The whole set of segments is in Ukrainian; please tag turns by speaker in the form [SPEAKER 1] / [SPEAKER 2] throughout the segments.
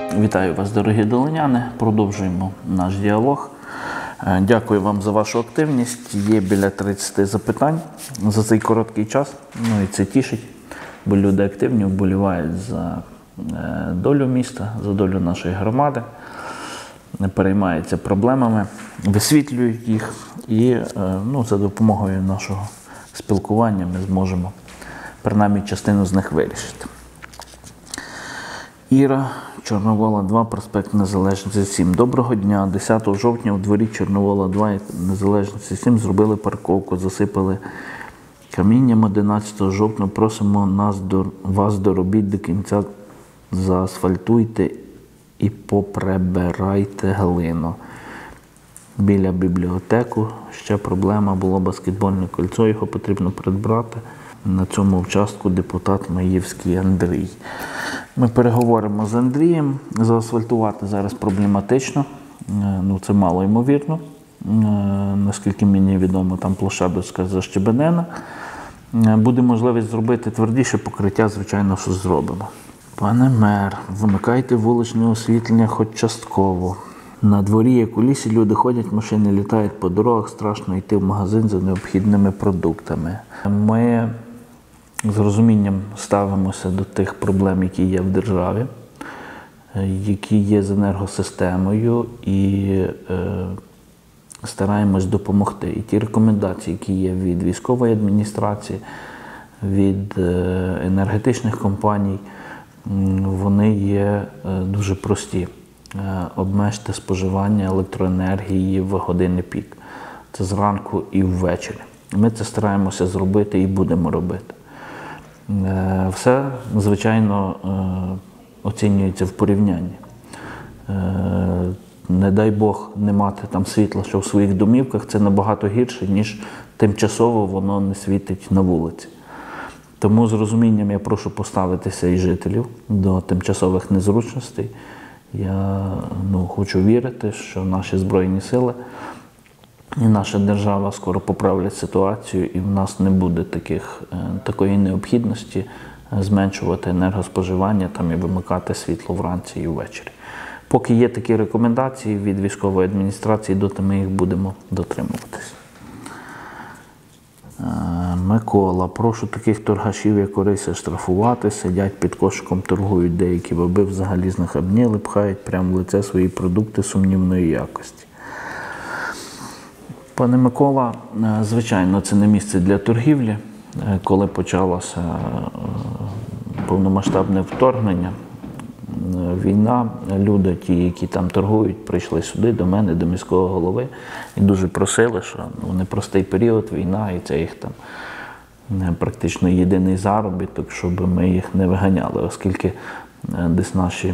[SPEAKER 1] Вітаю вас, дорогі долиняни. Продовжуємо наш діалог. Дякую вам за вашу активність. Є біля 30 запитань за цей короткий час. Ну і це тішить, бо люди активні, вболівають за долю міста, за долю нашої громади, переймаються проблемами, висвітлюють їх. І за допомогою нашого спілкування ми зможемо принаймні частину з них вирішити. Іра, Чорновола 2, проспект Незалежності 7. Доброго дня. 10 жовтня у дворі Чорновола 2 Незалежності 7 зробили парковку, засипали камінням. 11 жовтня просимо вас до робіт до кінця, заасфальтуйте і поприбирайте глину. Біля бібліотеки ще проблема була баскетбольне кольцо, його потрібно придбати. На цьому участку депутат Маївський Андрій. Ми переговоримо з Андрієм. Заасфальтувати зараз проблематично, це мало ймовірно. Наскільки мені відомо, там площадочка защебенена. Буде можливість зробити твердіше покриття, звичайно, що зробимо. Пане мер, вимикайте вуличне освітлення хоч частково. На дворі, як у лісі, люди ходять, машини літають по дорогах, страшно йти в магазин за необхідними продуктами. Ми з розумінням ставимося до тих проблем, які є в державі, які є з енергосистемою, і стараємось допомогти. І ті рекомендації, які є від військової адміністрації, від енергетичних компаній, вони є дуже прості. Обмежте споживання електроенергії в години пік. Це зранку і ввечері. Ми це стараємося зробити і будемо робити. Все, звичайно, оцінюється в порівнянні. Не дай Бог не мати там світла, що в своїх домівках, це набагато гірше, ніж тимчасово воно не світить на вулиці. Тому з розумінням я прошу поставитися і жителів до тимчасових незручностей. Я хочу вірити, що наші Збройні Сили і наша держава скоро поправлять ситуацію, і в нас не буде такої необхідності зменшувати енергоспоживання і вимикати світло вранці і ввечері. Поки є такі рекомендації від військової адміністрації, доти ми їх будемо дотримуватись. Микола, прошу таких торгашів, як Орися, штрафувати, сидять під кошиком, торгують деякі баби, взагалі знахабніли, пхають прямо в лице свої продукти сумнівної якості. Пане Микола, звичайно, це не місце для торгівлі. Коли почалося повномасштабне вторгнення, війна, люди, ті, які там торгують, прийшли сюди, до мене, до міського голови, і дуже просили, що непростий період, війна, і це їх там практично єдиний заробіток, щоб ми їх не виганяли, оскільки десь наші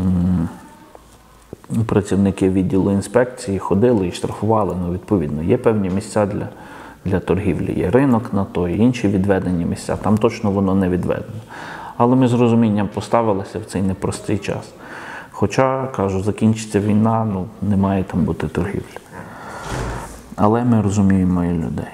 [SPEAKER 1] працівники відділу інспекції ходили і штрафували, відповідно, є певні місця для торгівлі, є ринок на то, і інші відведені місця, там точно воно не відведено. Але ми з розумінням поставилися в цей непростий час. Хоча, кажу, закінчиться війна, не має там бути торгівлі. Але ми розуміємо і людей.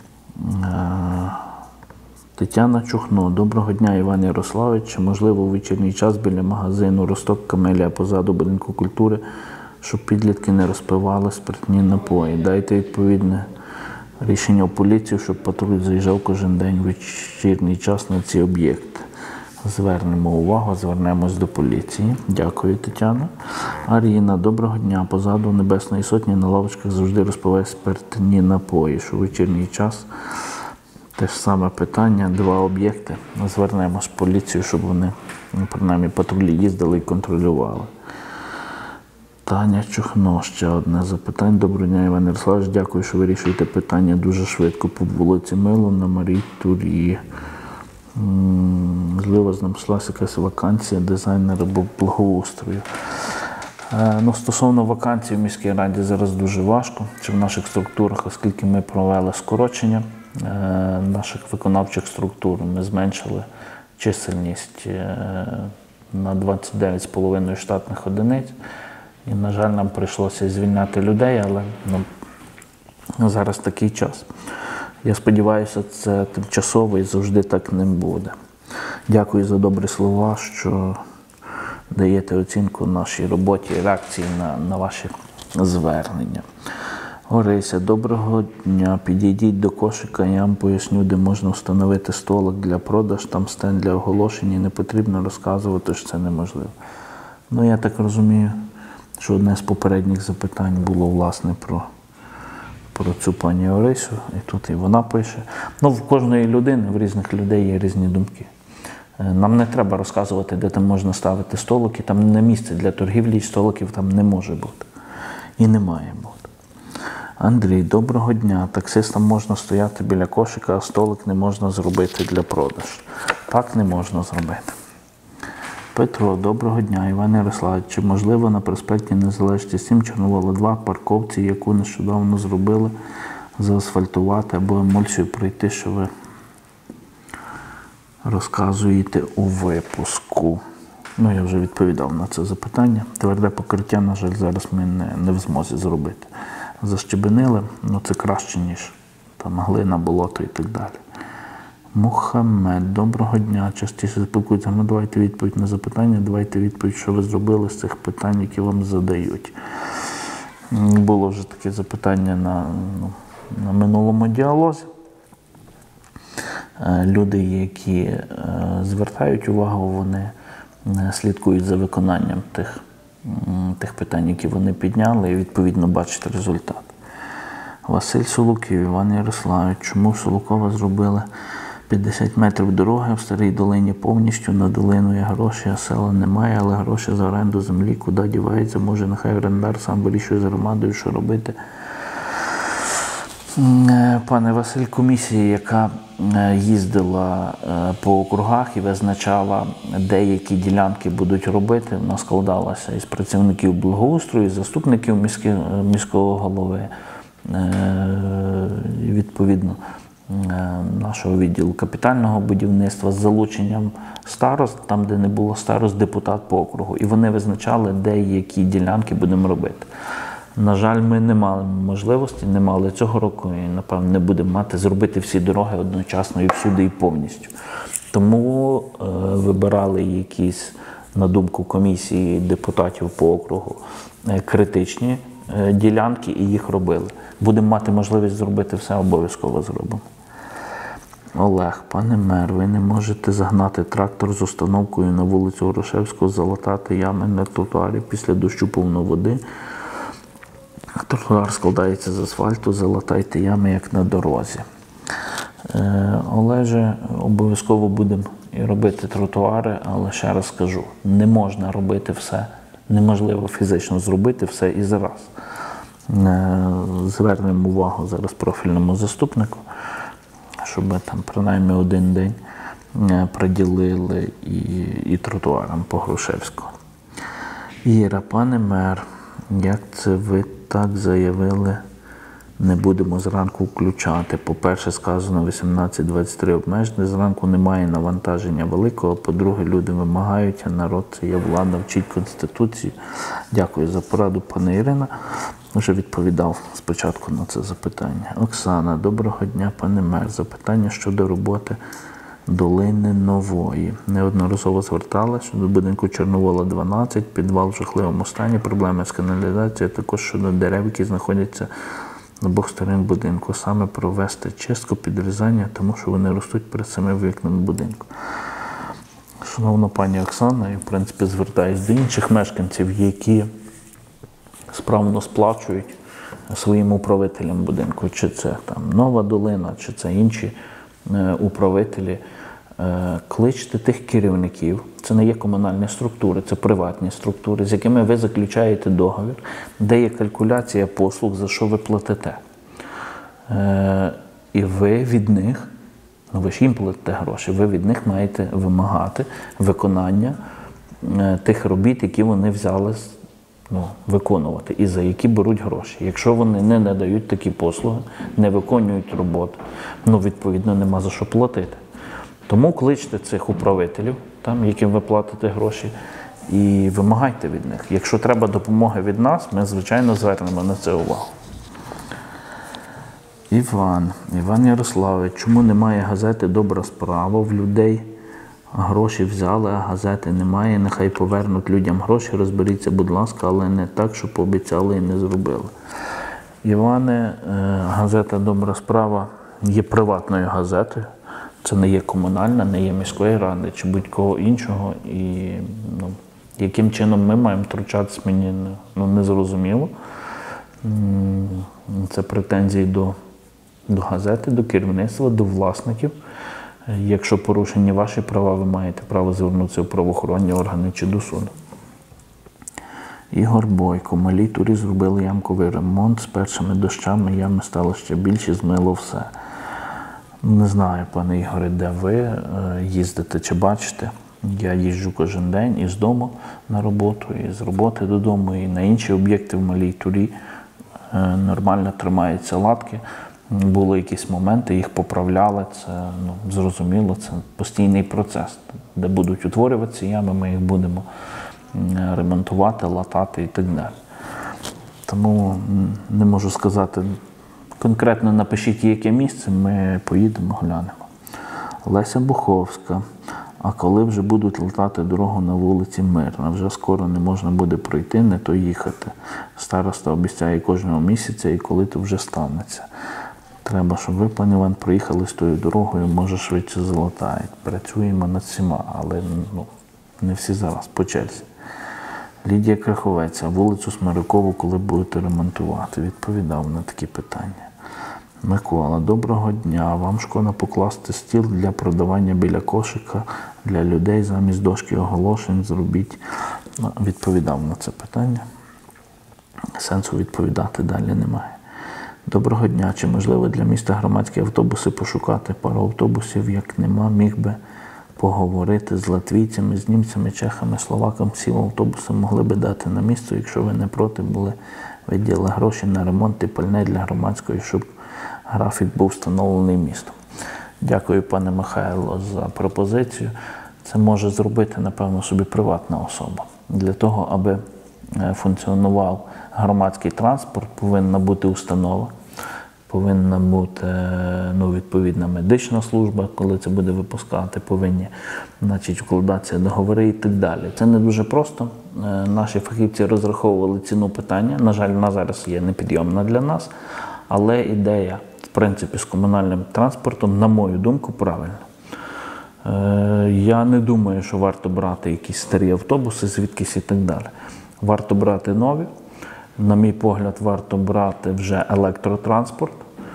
[SPEAKER 1] Тетяна Чухно. Доброго дня, Іван Ярославович. Чи можливо у вечірній час біля магазину «Росток Камелія» позаду будинку культури, щоб підлітки не розпивали спиртні напої? Дайте відповідне рішення в поліцію, щоб патруль заїжджав кожен день у вечірній час на ці об'єкти. Звернемо увагу, звернемось до поліції. Дякую, Тетяна. Аріна, доброго дня. Позаду Небесної Сотні на лавочках завжди розпивають спиртні напої, що у вечірній час те ж саме питання, 2 об'єкти. Звернемось в поліцію, щоб вони, принаймні, патрулі їздили і контролювали. Таня Чухно, ще одне запитання. Доброго дня, Іван Ярославович. Дякую, що вирішуєте питання дуже швидко по вулиці Мило на Марії Турі. Можливо, знайшлася якась вакансія дизайнера благоустрою. Стосовно вакансій в міській раді зараз дуже важко, чи в наших структурах, оскільки ми провели скорочення наших виконавчих структур, ми зменшили чисельність на 29,5 штатних одиниць. І, на жаль, нам прийшлося звільняти людей, але зараз такий час. Я сподіваюся, це тимчасово і завжди так не буде. Дякую за добрі слова, що даєте оцінку нашій роботі і реакції на ваші звернення. Орися, доброго дня. Підійдіть до кошика, я вам поясню, де можна встановити столик для продаж, там стенд для оголошень, і не потрібно розказувати, що це неможливо. Ну, я так розумію, що одне з попередніх запитань було, власне, про цю пані Орисю, і тут і вона пише. Ну, в кожної людини, в різних людей є різні думки. Нам не треба розказувати, де там можна ставити столики, там не місце для торгівлі, столиків там не може бути. І не має бути. Андрій, доброго дня. Таксистам можна стояти біля кошика, а столик не можна зробити для продаж. Так не можна зробити. Петро, доброго дня. Іван Ярославович, чи можливо на проспекті Незалежності 7 Чорновола 2 парковці, яку нещодавно зробили, заасфальтувати або емульсію пройти, що ви розказуєте у випуску? Ну, я вже відповідав на це запитання. Тверде покриття, на жаль, зараз ми не в змозі зробити. Защебенили, ну це краще, ніж там глина, болото і так далі. Мухаммед, доброго дня. Частіше спілкуються. Ну, давайте відповідь на запитання, давайте відповідь, що ви зробили з цих питань, які вам задають. Було вже таке запитання на минулому діалозі. Люди, які звертають увагу, вони слідкують за виконанням тих питань, які вони підняли, і відповідно бачать результат. Василь Солуків, Іван Ярославович, чому в Солокова зробили 50 метрів дороги, в Старій Долині повністю, на долину є гроші, а села немає, але гроші за оренду землі куди діваються, може нехай орендар сам вирішує з громадою, що робити. Пане Василь, комісія, яка їздила по округах і визначала, де які ділянки будуть робити, вона складалася із працівників благоустрою, заступників міського голови, відповідно, нашого відділу капітального будівництва з залученням старост, там, де не було старост, депутат по округу. І вони визначали, де які ділянки будемо робити. На жаль, ми не мали можливості, не мали цього року і, напевно, не будемо мати зробити всі дороги одночасно і всюди, і повністю. Тому вибирали якісь, на думку комісії депутатів по округу, критичні ділянки і їх робили. Будемо мати можливість зробити все, обов'язково зробимо. Олег, пане мер, ви не можете загнати трактор з установкою на вулицю Грушевського, залатати ями на тротуарі після дощу повно води. Тротуар складається з асфальту, залатайте ями, як на дорозі. Олеже, обов'язково будемо і робити тротуари, але ще раз скажу, не можна робити все, неможливо фізично зробити все і зараз. Звернемо увагу зараз профільному заступнику, щоб там принаймні один день приділили і тротуарам по Грушевського. Іра, пане мер, як це ви так заявили, не будемо зранку включати? По-перше, сказано 18-23 обмеження, зранку немає навантаження великого, по-друге, люди вимагають, а народ – це є влада, вчить Конституцію. Дякую за пораду, пане Ірина. Вже відповідав спочатку на це запитання. Оксана, доброго дня, пане мер. Запитання щодо роботи Долини Нової. Неодноразово зверталася до будинку Чорновола 12, підвал в жахливому стані, проблеми з каналізацією, також щодо дерев, які знаходяться з обох сторон будинку. Саме провести чистку, підрізання, тому що вони ростуть перед самим вікнами будинку. Шановна пані Оксана, я в принципі звертаюся до інших мешканців, які справно сплачують своїм управителям будинку, чи це там Нова Долина, чи це інші управителі. Кличте тих керівників, це не є комунальні структури, це приватні структури, з якими ви заключаєте договір, де є калькуляція послуг, за що ви платите. І ви від них, ну ви ж їм платите гроші, ви від них маєте вимагати виконання тих робіт, які вони взяли виконувати і за які беруть гроші. Якщо вони не надають такі послуги, не виконують роботу, відповідно нема за що платити. Тому кличте цих управителів, яким ви платите гроші, і вимагайте від них. Якщо треба допомоги від нас, ми, звичайно, звернемо на це увагу. Іван Ярославович, чому немає газети «Добра справа» в людей Гроші взяли, а газети немає. Нехай повернуть людям гроші, розберіться, будь ласка, але не так, що пообіцяли і не зробили. Іване, газета «Добра справа» є приватною газетою. Це не є комунальна, не є міської ради чи будь-кого іншого. І яким чином ми маємо втручатися, мені не зрозуміло. Це претензії до газети, до керівництва, до власників. Якщо порушені ваші права, ви маєте право звернутися в правоохоронні органи чи до суду. Ігор Бойко. Малій Турі зробили ямковий ремонт. З першими дощами ями стало ще більше, змило все. Не знаю, пане Ігоре, де ви їздите чи бачите. Я їжджу кожен день із дому на роботу, і з роботи додому, і на інші об'єкти в Малій Турі. Нормально тримаються латки. Були якісь моменти, їх поправляли, це зрозуміло, це постійний процес. Де будуть утворюватися ями, ми їх будемо ремонтувати, латати і так далі. Тому не можу сказати, конкретно напишіть, яке місце, ми поїдемо, глянемо. Леся Буховська. А коли вже будуть латати дорогу на вулиці Мирна? Вже скоро не можна буде пройти, не то їхати. Староста обіцяє кожного місяця, і коли то вже станеться. Треба, щоб ви, пане Іван, проїхали з тою дорогою, може швидше залатають. Працюємо над всіма, але не всі зараз, по черзі. Лідія Краховець. Вулицю Смирякову коли будете ремонтувати? Відповідав на такі питання. Микола. Доброго дня. Вам шкода покласти стіл для продавання біля кошика для людей замість дошки оголошень зробіть. Відповідав на це питання. Сенсу відповідати далі немає. Доброго дня. Чи можливо для міста громадські автобуси пошукати? Пару автобусів, як нема, міг би поговорити з латвійцями, з німцями, чехами, словаками. Всі автобуси могли би дати на місце, якщо ви не проти були, виділи гроші на ремонт і пальне для громадської, щоб графік був встановлений містом. Дякую, пане Михайло, за пропозицію. Це може зробити, напевно, собі приватна особа. Для того, аби функціонував громадський транспорт, повинна бути установа, повинна бути відповідна медична служба, коли це буде випускати, повинні вкладатися договори і так далі. Це не дуже просто. Наші фахівці розраховували ціну питання. На жаль, вона зараз є непідйомна для нас, але ідея, в принципі, з комунальним транспортом, на мою думку, правильна. Я не думаю, що варто брати якісь старі автобуси, звідкись і так далі. Варто брати нові. На мій погляд, варто брати вже електротранспорт.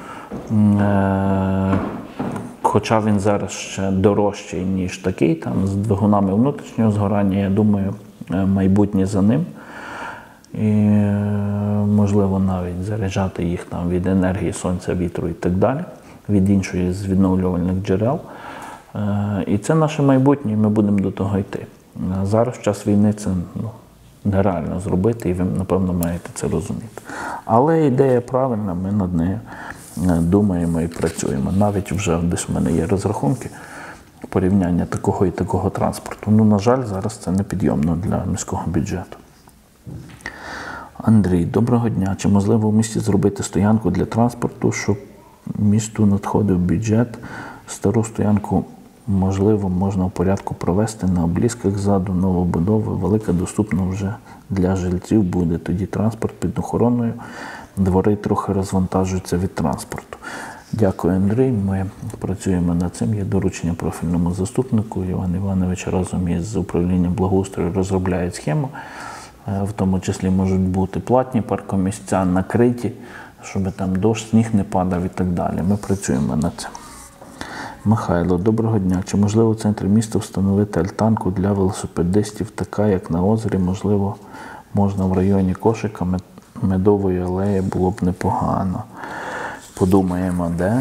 [SPEAKER 1] Хоча він зараз ще дорожчий, ніж такий, там з двигунами внутрішнього згорання, я думаю, майбутнє за ним. І можливо навіть заряджати їх там від енергії сонця, вітру і так далі, від іншої з відновлювальних джерел. І це наше майбутнє, і ми будемо до того йти. Зараз, в час війни, це нереально зробити, і ви, напевно, маєте це розуміти. Але ідея правильна, ми над нею думаємо і працюємо. Навіть вже десь в мене є розрахунки порівняння такого і такого транспорту. На жаль, зараз це непідйомно для міського бюджету. Андрій, доброго дня. Чи можливо в місті зробити стоянку для транспорту, щоб місту надходив бюджет? Стару стоянку, можливо, можна в порядку провести на обелісках ззаду новобудови. Велика доступна вже для жильців буде. Тоді транспорт під охороною, двори трохи розвантажуються від транспорту. Дякую, Андрій. Ми працюємо над цим. Є доручення профільному заступнику. Іван Іванович разом із управлінням благоустрою розробляють схему. В тому числі можуть бути платні паркомісця, накриті, щоб там дощ, сніг не падав і так далі. Ми працюємо над цим. Михайло, доброго дня. Чи можливо в центрі міста встановити альтанку для велосипедистів, така як на озері? Можливо, можна в районі кошика Медової алеї, було б непогано. Подумаємо, де.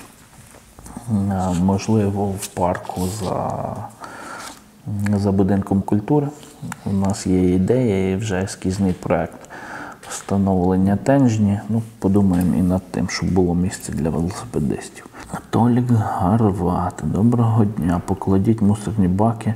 [SPEAKER 1] Можливо, в парку за будинком культури. У нас є ідея і вже ескізний проєкт встановлення тенжні. Подумаємо і над тим, щоб було місце для велосипедистів. Толік Гарват. Доброго дня. Покладіть мусорні баки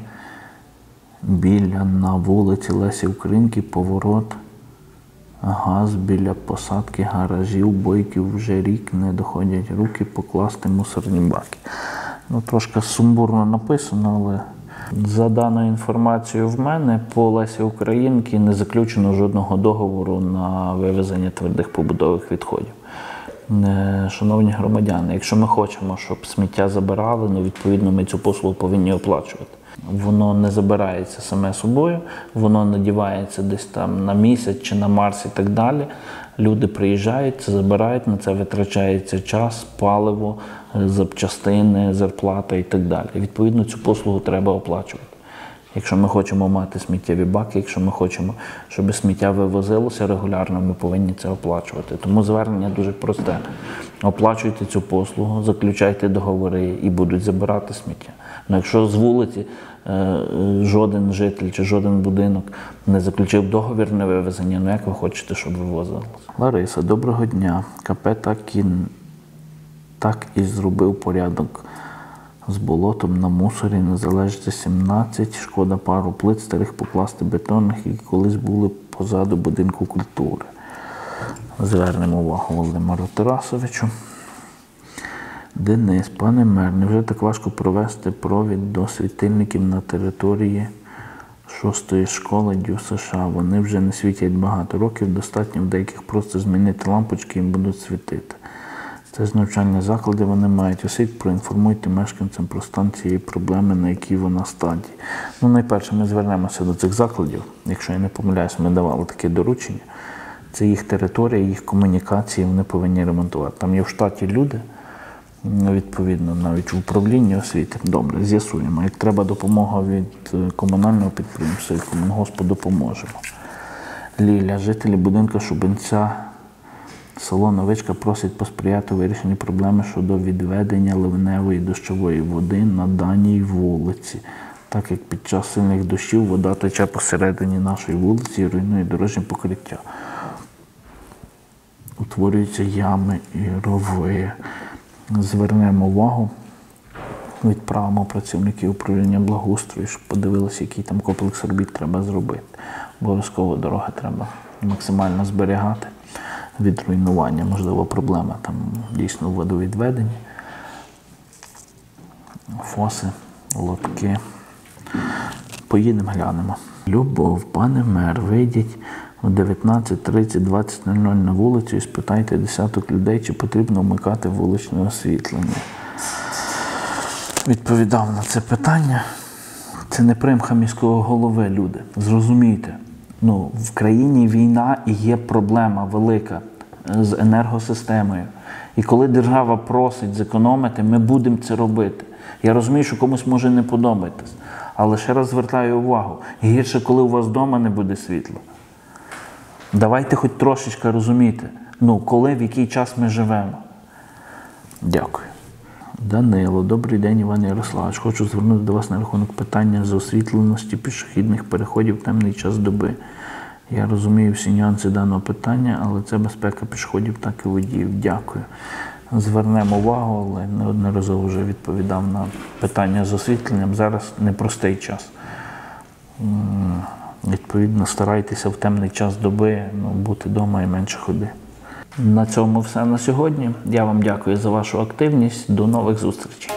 [SPEAKER 1] на вулиці Лесі Українки, поворот, газ біля посадки гаражів, Бойків вже рік не доходять руки покласти мусорні баки. Трошки сумбурно написано, але За даною інформацією в мене, по Лесі Українки не заключено жодного договору на вивезення твердих побутових відходів. Шановні громадяни, якщо ми хочемо, щоб сміття забирали, відповідно ми цю послугу повинні оплачувати. Воно не забирається саме собою, воно надівається десь там на місяць чи на Марс і так далі. Люди приїжджають, це забирають, на це витрачається час, паливо, запчастини, зарплата і так далі. Відповідно, цю послугу треба оплачувати. Якщо ми хочемо мати сміттєві баки, якщо ми хочемо, щоб сміття вивозилося регулярно, ми повинні це оплачувати. Тому звернення дуже просте. Оплачуйте цю послугу, заключайте договори і будуть забирати сміття. Ну, якщо з вулиці жоден житель чи жоден будинок не заключив договір на вивезення, як ви хочете, щоб вивозилося? Лариса, доброго дня. КП так і зробив порядок з болотом на мусорі, Незалежності 17, шкода пару плит старих покласти бетонних, які колись були позаду будинку культури. Звернемо увагу Володимиру Тарасовичу. Денис, пане мер, невже так важко провести провід до світильників на території 6-ї школи ДЮСШ США? Вони вже не світять багато років, достатньо в деяких просто змінити лампочки і будуть світити. Це ж навчальні заклади, вони мають освіт, проінформуйте мешканцям про стан цієї проблеми, на якій вона стадії. Найперше, ми звернемося до цих закладів, якщо я не помиляюсь, ми давали таке доручення. Це їх територія, їх комунікації, вони повинні ремонтувати. Там є в штаті люди, відповідно, навіть в управлінні освіти. Добре, з'ясуємо. Як треба допомога від комунального підприємства, і Комунгоспу допоможемо. Ліля, жителі будинку Шубенця, село Новичка просять посприяти вирішенню проблеми щодо відведення ливневої дощової води на даній вулиці, так як під час сильних дощів вода тече посередині нашої вулиці і руйнує дорожнє покриття. Утворюються ями і рови. Звернемо увагу, відправимо працівників управління благоустрою, щоб подивилися, який там комплекс робіт треба зробити. Обов'язково дороги треба максимально зберігати від руйнування. Можливо, проблема там дійсно в водовідведенні. Фоси, лотки. Поїдемо, глянемо. Любов, пане мер, вийдіть о 19:30, 20:00 на вулицю і спитайте десяток людей, чи потрібно вмикати вуличне освітлення. Відповідав на це питання. Це не примха міського голови, люди. Зрозумійте. В країні війна і є проблема велика з енергосистемою. І коли держава просить зекономити, ми будемо це робити. Я розумію, що комусь може не подобатись. Але ще раз звертаю увагу, гірше, коли у вас вдома не буде світла. Давайте хоч трошечки розуміти, коли, в який час ми живемо. Дякую. Данило, добрий день, Іван Ярославович. Хочу звернути до вас на рахунок питання з освітленості пішохідних переходів в темний час доби. Я розумію всі нюанси даного питання, але це безпека пішоходів, так і водіїв. Дякую. Звернемо увагу, але неодноразово вже відповідав на питання з освітленням. Зараз непростий час. Відповідно, старайтеся в темний час доби бути вдома і менше ходи. На цьому все на сьогодні. Я вам дякую за вашу активність. До нових зустрічей.